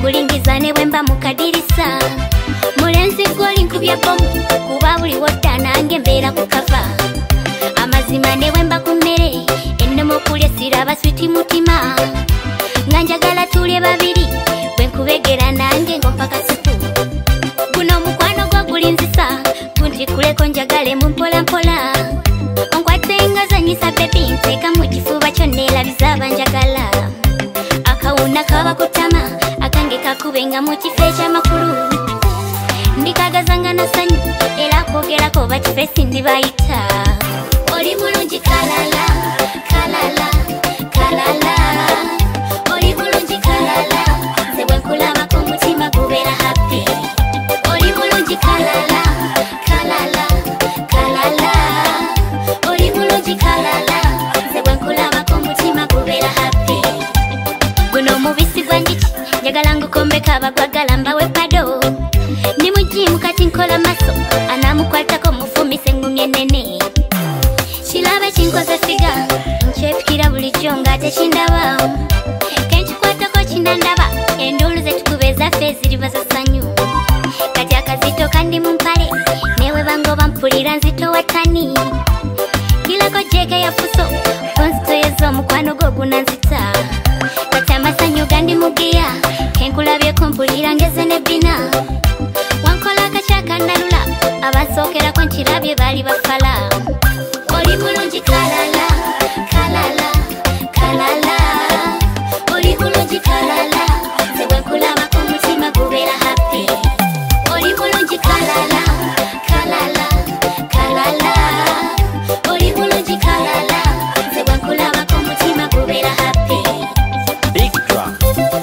kulingiza ne bwemba mukadirisa mulenzi goli nkubya bomu kuba buli wodda nange mbeera ku kava amazima ne bwemba ku mmere ennomo kulya siraba switi mutima nga njagala tulye babiri bwe nkubegera nange ng'ompaka supu guno mukwano gwo gulinzisa gunjikuleko njagale mu mpolampola onkwatenga zanyisa bebi nteeka mu kifuba kyo neerabiza abanjagala akawuna kaba kutama akange kakubenga mu kifo ekyamakulu ndikagazanga na sanyu era kwogerako bakifesi ndibayita oli mulungi kalala kalala kalala oli mulungi kalala nze bwe nkulabako omutima gubeera happy oli mulungi kalala kalala kalala oli mulungi kalala nze bwe nkulabako omutima gubeera happy guno omubisi gwa njiki njagala ngukombeka abagwagala mbawe pado ni mujimu kati nkola maso anamukwatako mufumise engumi ennene kilabe kinkoze figa nkyepikira bulijjo nga tekindaba kenkikwatako kinandaba enduulu zetukuba ezaffe eziriba za ssanyu kati akazito kandi mu mpale newe bangoba mpulira nzito watani kilako jeke yafuso konzitoyeza omukwano gwo gunanzita kati amasanyu gandi mugiya kenkulabyeko mpulira ngeze nebbina wankola akakyakandalula abasookerako nkirabye baali bafala oli mulungi kalala kalala kalala oli mulungi kalala nze bwe nkulabako omutima gubeera happy oli mulungi kalala kalala kalala oli mulungi kalala nze bwe nkulabako omutima gubeera happy Big Drum.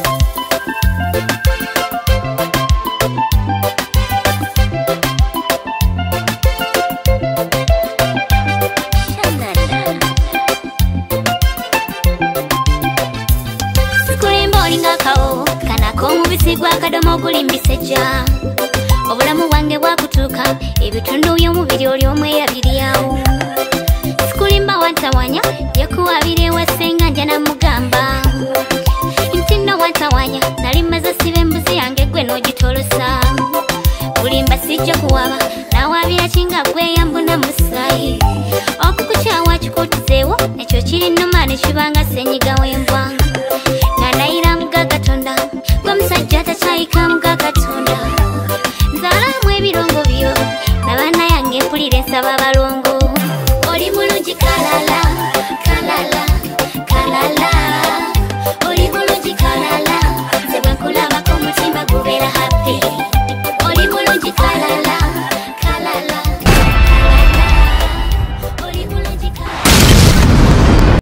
Omubisi gw'akadomo gulimbisejja obulamu bwange bwakutuuka ebitundu by'omubiri oli omu eyabiryawo sikulimba wantawanya yakuwabira ewasenga nja namugamba nti nno wantawanya nali maze siba embuzi yange gwe n'ogitolosa bulimba sijja kuwaba nawabira kinga gweyambuna musaayi okukukyawa kikutuzeewo ekyo kiri nnuma ne kibanga senyiga w'embwa nga nayira muga Katonda gwomusajja takyayika muga Katonda nzaalamu ebirongo byo nabaana yange mpulira ensaba abalongo